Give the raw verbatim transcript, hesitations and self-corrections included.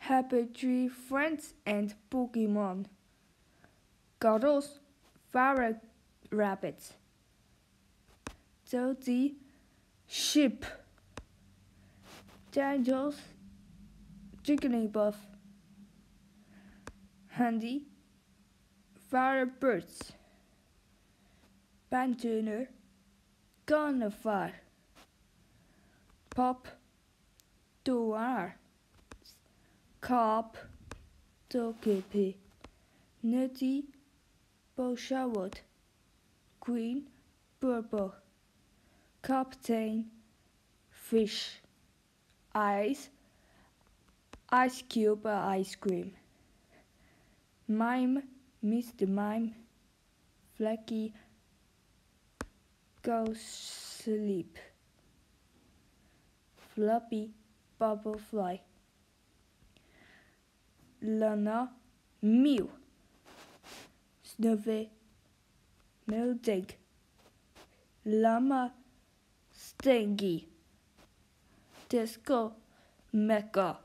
Happy Tree Friends and Pokemon. Goddles, Fire Rabbits. Josie, Sheep. Dangles, Jigglypuff. Handy, Firebirds. Panther, Gunfire. Pop, Doar. Cobb, Togepi. Nutty, Bolshawood. Green, Purple. Captain, Fish. Ice, Ice Cube Ice Cream. Mime, Mister Mime. Flaky, Go Sleep. Floppy, Bubblefly. Lana, Mew. Snuffy, Mildig. Llama, Stingy. Disco, Mecha.